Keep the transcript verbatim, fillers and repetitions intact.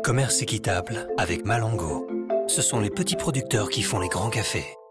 Commerce équitable avec Malango. Ce sont les petits producteurs qui font les grands cafés.